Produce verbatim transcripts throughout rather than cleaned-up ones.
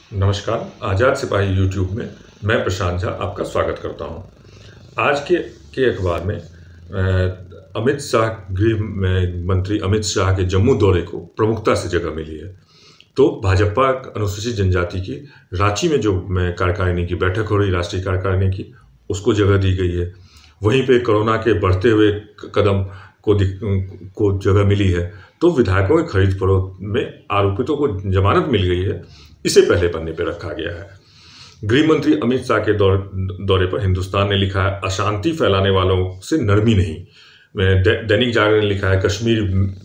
नमस्कार, आज़ाद सिपाही यूट्यूब में मैं प्रशांत झा आपका स्वागत करता हूं। आज के के अखबार में अ, अमित शाह गृह में मंत्री अमित शाह के जम्मू दौरे को प्रमुखता से जगह मिली है। तो भाजपा अनुसूचित जनजाति की रांची में जो में कार्यकारिणी की बैठक हो रही, राष्ट्रीय कार्यकारिणी की, उसको जगह दी गई है। वहीं पे कोरोना के बढ़ते हुए कदम को को जगह मिली है। तो विधायकों की खरीद फरोख्त में आरोपितों को जमानत मिल गई है, इसे पहले पन्ने पर रखा गया है। गृह मंत्री अमित शाह के दौर, दौरे पर हिंदुस्तान ने लिखा है, अशांति फैलाने वालों से नरमी नहीं। दैनिक जागरण ने लिखा है, कश्मीर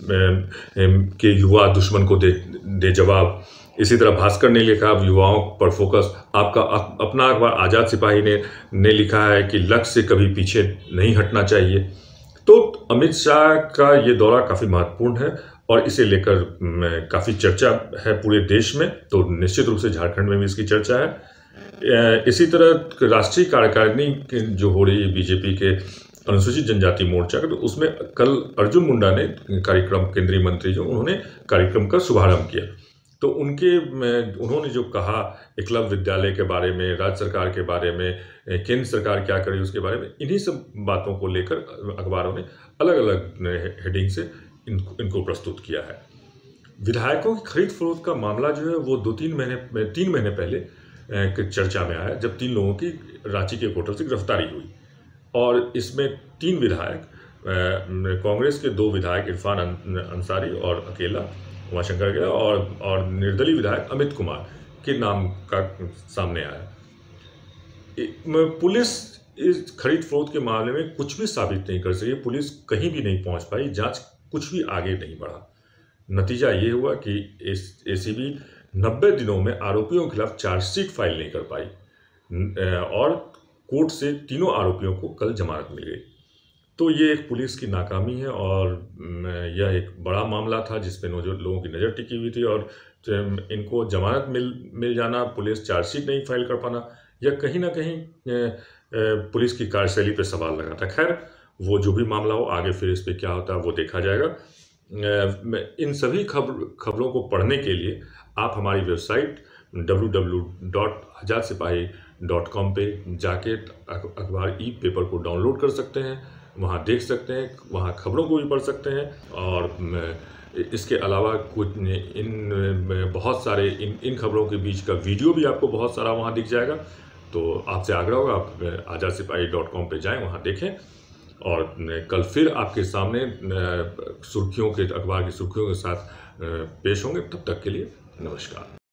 के युवा दुश्मन को दे दे जवाब। इसी तरह भास्कर ने लिखा, युवाओं पर फोकस। आपका अपना अखबार आज़ाद सिपाही ने ने लिखा है कि लक्ष्य से कभी पीछे नहीं हटना चाहिए। तो अमित शाह का ये दौरा काफ़ी महत्वपूर्ण है और इसे लेकर काफ़ी चर्चा है पूरे देश में। तो निश्चित रूप से झारखंड में भी इसकी चर्चा है। इसी तरह राष्ट्रीय कार्यकारिणी जो हो रही है बीजेपी के अनुसूचित जनजाति मोर्चा का, तो उसमें कल अर्जुन मुंडा ने कार्यक्रम, केंद्रीय मंत्री जो, उन्होंने कार्यक्रम का शुभारंभ किया। तो उनके उन्होंने जो कहा एकलव्य विद्यालय के बारे में, राज्य सरकार के बारे में, केंद्र सरकार क्या करे उसके बारे में, इन्हीं सब बातों को लेकर अखबारों ने अलग अलग हेडिंग से इनको इनको प्रस्तुत किया है। विधायकों की खरीद फरोख्त का मामला जो है वो दो तीन महीने तीन महीने पहले चर्चा में आया, जब तीन लोगों की रांची के होटल से गिरफ्तारी हुई। और इसमें तीन विधायक, कांग्रेस के दो विधायक इरफान अंसारी और अकेला उमाशंकर गया, और और निर्दलीय विधायक अमित कुमार के नाम का सामने आया। पुलिस इस खरीद फरोख्त के मामले में कुछ भी साबित नहीं कर सकी। पुलिस कहीं भी नहीं पहुंच पाई, जांच कुछ भी आगे नहीं बढ़ा। नतीजा ये हुआ कि एसीबी नब्बे दिनों में आरोपियों के खिलाफ चार्जशीट फाइल नहीं कर पाई और कोर्ट से तीनों आरोपियों को कल जमानत मिल गई। तो ये एक पुलिस की नाकामी है और यह एक बड़ा मामला था जिसपे लोगों की नज़र टिकी हुई थी, और इनको जमानत मिल मिल जाना, पुलिस चार्जशीट नहीं फाइल कर पाना, यह कहीं ना कहीं पुलिस की कार्यशैली पे सवाल लगा था। खैर, वो जो भी मामला हो, आगे फिर इस पे क्या होता है वो देखा जाएगा। इन सभी खबर खबरों को पढ़ने के लिए आप हमारी website W W W dot Azad Sipahi dot com पे जाके अखबार ई पेपर को डाउनलोड कर सकते हैं, वहाँ देख सकते हैं, वहाँ खबरों को भी पढ़ सकते हैं। और इसके अलावा कुछ इन बहुत सारे इन इन खबरों के बीच का वीडियो भी आपको बहुत सारा वहाँ दिख जाएगा। तो आपसे आग्रह होगा, आप आज़ाद सिपाही डॉट कॉम पर जाएँ, वहाँ देखें। और कल फिर आपके सामने सुर्खियों के अखबार की सुर्खियों के साथ पेश होंगे। तब तक के लिए नमस्कार।